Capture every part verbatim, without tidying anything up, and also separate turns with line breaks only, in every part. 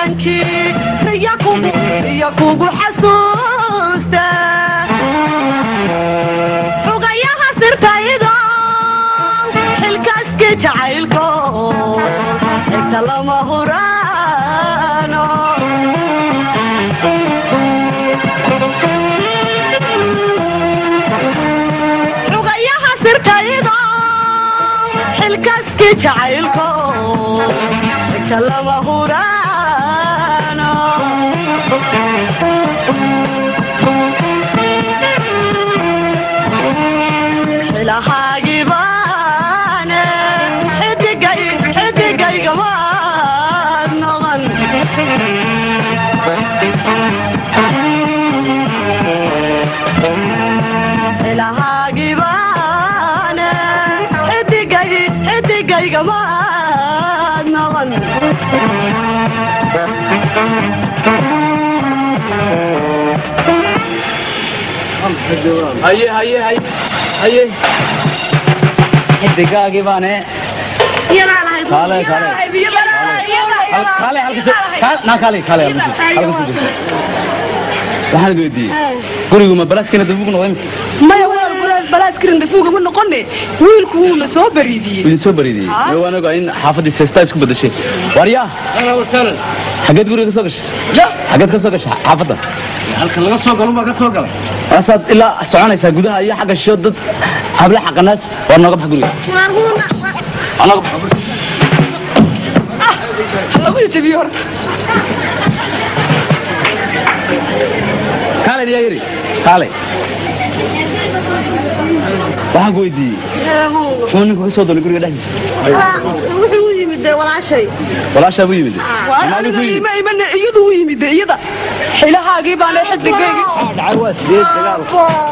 habeenkii riya kugu xasuusta xugayaha sirtayda xilkaaska jacaylko xigta lama huraano xugayaha sirtayda xilkaaska jacaylko xigta lama huraano xilahaagibaane xidigaygamaad noqon xilahaagibaane xidigaygamaad noqon
haye haye haye haye xidigaagii baane kaale kaale kaale kaale kaale waxaan weydiiyey gurigu ma balaaskina dafuuq noqday
maya walaal guriga balaaskina dafuuq ma noqonne wiilku wuu la soo bariidiyey
wuu soo bariidiyey waan ogaa in xaafadii seesta isku bedeshay wariya ana wasalan xageed guriga soo gashay ya xageed ka soo gashay xaafadda halka laga soo galo ma ka soo galay asaad ilaa soconaysaa gudaha iyo xagga sho dad habla xaqanaas waa nooga bax guriga anaga ah lagu jabiyo kaale diyaari kaale waxaan ku weydiiyey wuxuu ninku ka soo doonay guriga dhexdiisa
wuxuu u yimid walaashay
walaashaa buu yimid
ma iman iyadu u yimid iyada xilahaagii baan la xidigaygii
dhacay waa sideed dagaal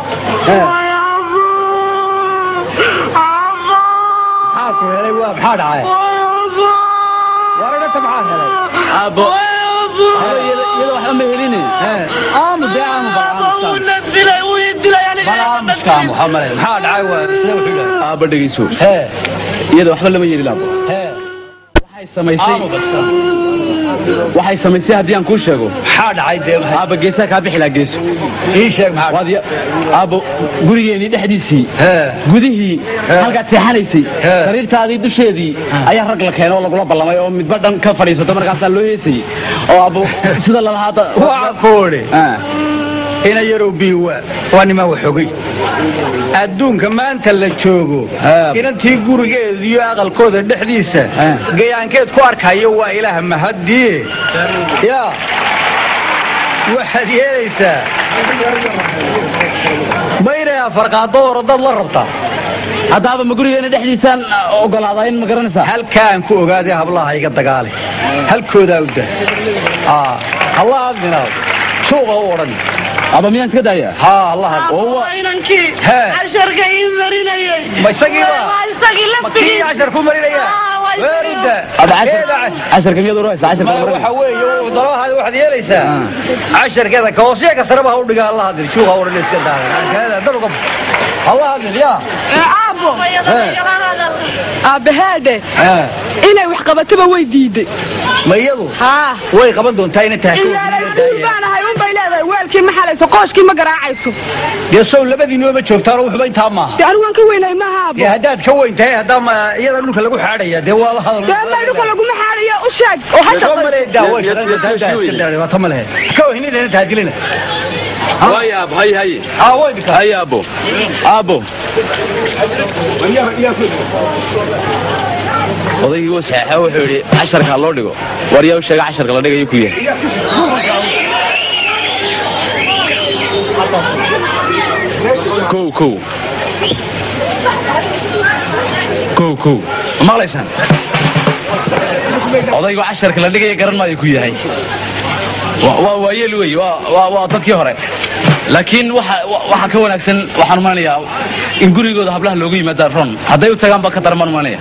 maxaa ku helay waa maxaa dhacay warana tabcaa helay abo iyada waxba ma helini aamu dee aamu balaamuskaam waxaa malay maxaa dhacay waa isla wuxuu dhahay aaba dhegeyso iyada waxba lama yeeli laabo waxay samaysay waxay samaysay haddii aan kuu sheego maxaa dhacay dee aaba geesaa kaa bixi laa geeso ii sheeg maxaa aabo gurigeenii dhexdiisii gudihii halkaad seexanaysay sariirtaadii dusheedii ayaa rag la keenay oo lagula ballamay oo midba dhan ka fadhiisato markaasaa loo heesayey oo aabo sida lalahaada
waa koodhe ina yarow biiwa waa nimaa waxogay adduunka maanta la joogo inantii gurigeedu iyo aqalkooda dhexdiisa gayaankeed ku arkayo waa ilaah mahaddiye yaa waxaad yeelaysaa maynaya farqaado orodad la rabtaa
haddaaba ma gurigeena dhexdiisaan ogolaadaa in ma garanaysaa
halkaan ku ogaadee hablaha iga dagaale halkoodaa u dah allah adminaad suuqa u odhan
aba miyaan iska daaya
haa allah
inankii casharka ii marinayay
ma isagiiba ma kii cashar ku marinaya weerida
casharka miyaad urahaysa casharka
waxa weeye dalabahaada waxaad yeelaysaa casharkeeda kahoosya ka saraba ha u dhiga allah adil suuqa u odhan iska daaya daruga allah adil yaa
aabo aabahaade inay wax qabataba way diiday
ma iyadu
haa
way qaban doontaa inay tahay
baanahay un bay leedahay weelkii ma xalayso qooshkii ma garaacayso
dee sow labadiinoo ma joogtaan waxba intaa maaha
dee anigu waan ka weynahay maaha aabo
dee haddaad ka weyn tahay haddaa iyada dhulka lagu xaadhaya dee waa la hadal
dee ma dhulka laguma xaadhaya u sheeg oo hasha
wata ma lehe ka weynidana taadilina
waay aabo hay hay hay aabo aabo odaygii wuu saxeexa wuxuu yidhi casharka loo dhigo waryaa u sheega casharka la dhigayo ku yahay kow kow kow kow maqlaysaan odaygu casharka la dhigaya garan maayo ku yahay waa waayeel wey waa dadkii hore laakiin waxa ka wanaagsan waxaan umanayaa in gurigooda hablaha loogu yimaada ron hadday u tagaan ba ka daran baan umanaya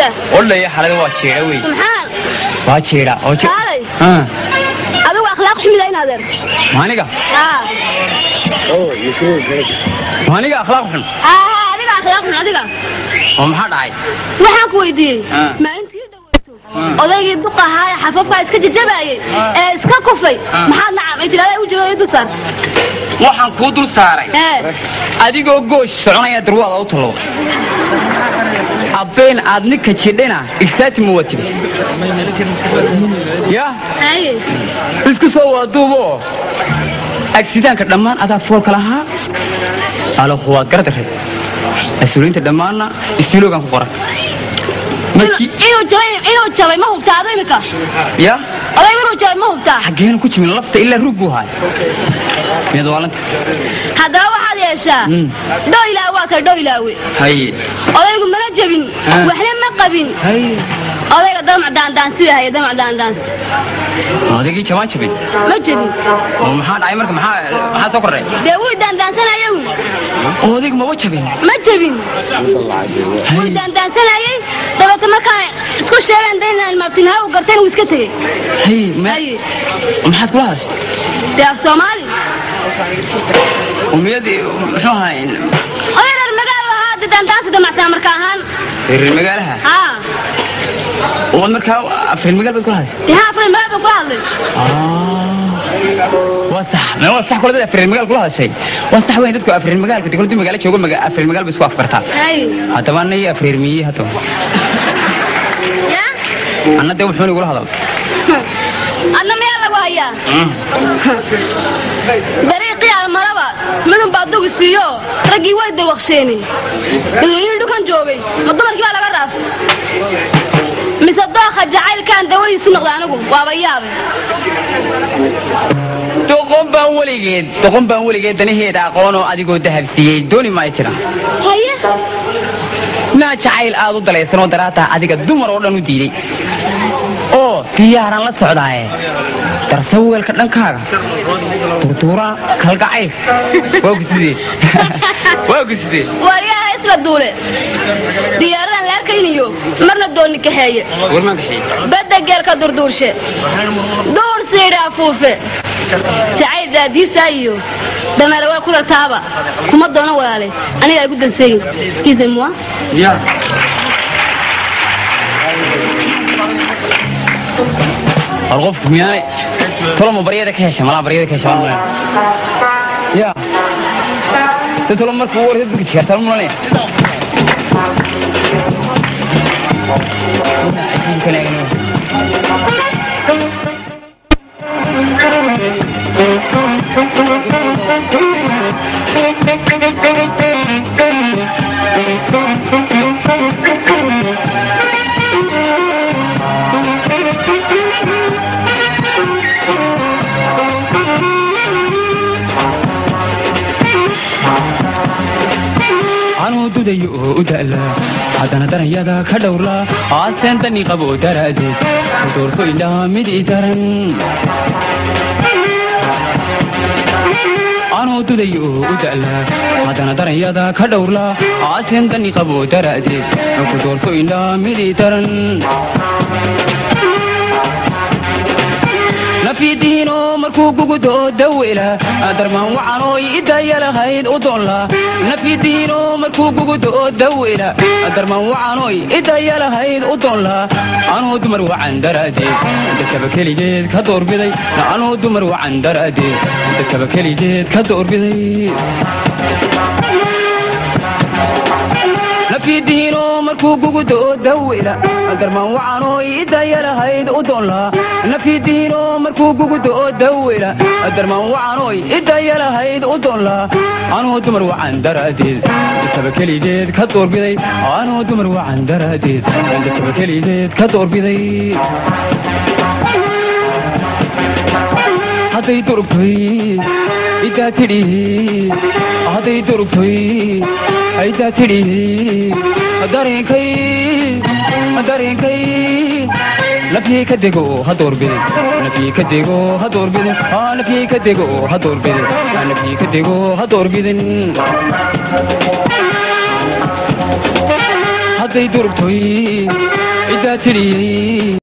جرتا
ولا يا حلقة واتشيرة وي
سبحان
واتشيرة واتشيرة
هاي
ها
هذا هو أخلاق حميدة هنا ذر
مانيكا
ها
مانيكا أخلاق حلو
ها ها هذا أخلاق حميدة هذا
ومحاد عاي
waxaan ku weydiiyey
Ah.
maalintii dhaweyto odaygii duqa ahaa ee xafafka iska jajabayay ee iska kufay maxaad nacam ay tiraahdaa u jawaabay du saar
waxaan kuu dul saaray
ee
adigoo goosh soconaya darwaada u talo abeen aad ninka jidhina igtaati ma watid ya
ay
isku soo waaduubo agsidaanka dhammaan adaa foolka lahaa alo waad gardaray asuulinta dhammaanna istiiloogan ku qoran markii
inuu jabay inuu jabay ma hubtaa adoo imika
ya
odaygu inuu jabay ma hubtaa
xaggeen ku jimin lafta ilaa rug buu haay miyad waalanta
haddaba waxaad yeeshaa dhow ilaawe waa kale dhow ilaawe
haye
odaygu mana jabin waxna ma qabin
haye
odayga damac daandaansi haya damac daandaansi
odaygii jabaan jabin
ma jabin
oo maxaa dhacay marka maxaa maxaa soo kordhay
dee wuu daandaansanayay
odaygu maba jabin
ma jabin wuu daandaansanayay dabeeta markaan isku sheegeen daynaan maabtin haa u garteen wuu iska tegey
haye ma
haye
maxaad kula hadashay
dee af soomaali
umiyadii muxuu ahaay
oday reer magaalo ahaa dee daandaansi damacsaa marka ahaan
reer magaalaha
haa
oo markaa afreer magaal baad kula hadashay
dee haa afreer magaal baan kula hadlay
waa sax ma waa sax kula afreer magaal kula hadashay waa sax weyn dadku afreer magaalka dadku inta magaalo joogo maga afreer magaal bay isku afkartaa
haye
hadaba anay afreer miyi hato
ya
anna dee wuxuu igula hadal
adna meel lagu hayaa dariiqii almaraba midun baa dugi siiyo raggii way dawaqsheenay dadweynihi dhukan joogay ma dumarkii baa laga raafay mise dooqa jacaylkaan dawadiisi noqda anigu waaba yaabay
doqon baan weligeed doqon baan weligeed danaheeda aqoonoo adigoo dahabsiiyey dooni maay jira
haye
naa jacayl aad u dalaysanoo daraataa adiga dumar oo dhan u diiday oo diyaaran la socdaaye darsa weelka dhankaaga durduura kalgacayl waa ku sidee waa ku sidee
waaryaha isla duule diyaaradan la arkayniyo marna dooni kaxeeye
warmaan kaxeeye
badda geelka durduurshe duur siidha afuufe jacayl daadiisaa iyo dameera weel ku rartaaba kuma doono walaale aniga ay gu danseeyin iskiisa mua
ya الغرفة مياني ترى مبرية كهشة ملا برية كهشة والله يا ترى مركب ورد بكتير ترى ملا أنا ودي أدلى هذا ندر يدا كدورلا عسين تني قبو درادي دور سوينا مدي درن أنا ودي أدلى هذا ندر يدا كدورلا عسين تني قبو درادي دور سوينا مدي درن نفيدينو مركو قدو دويلا درمان وعنو يدايا لهيد أدولا نفيدينو مركو قدو دويلا درمان وعنو يدايا لهيد أدولا أنا دمر وعن درادي دكبكلي جيد كدور بدي أنا دمر وعن درادي دكبكلي جيد كدور بدي نفيدينو مركو قدو دويلا درمان وعنو يدايا لهيد أدولا نفيدينو مركو قدو دويلا درمان وعنو يدايا لهيد أدولا أنا دمر وعن درادي دكبكلي جيد كدور بدي أنا دمر وعن درادي دكبكلي جيد كدور بدي هذي دربي إذا تري هذي دربي إذا تري دارين كي دارين كي لفي كديكو هدور بيدي لفي كديكو هدور بيدي آه لفي كديكو هدور بيدي لفي كديكو هدور بيدي
hadday durugtoy ciddaa tiriyey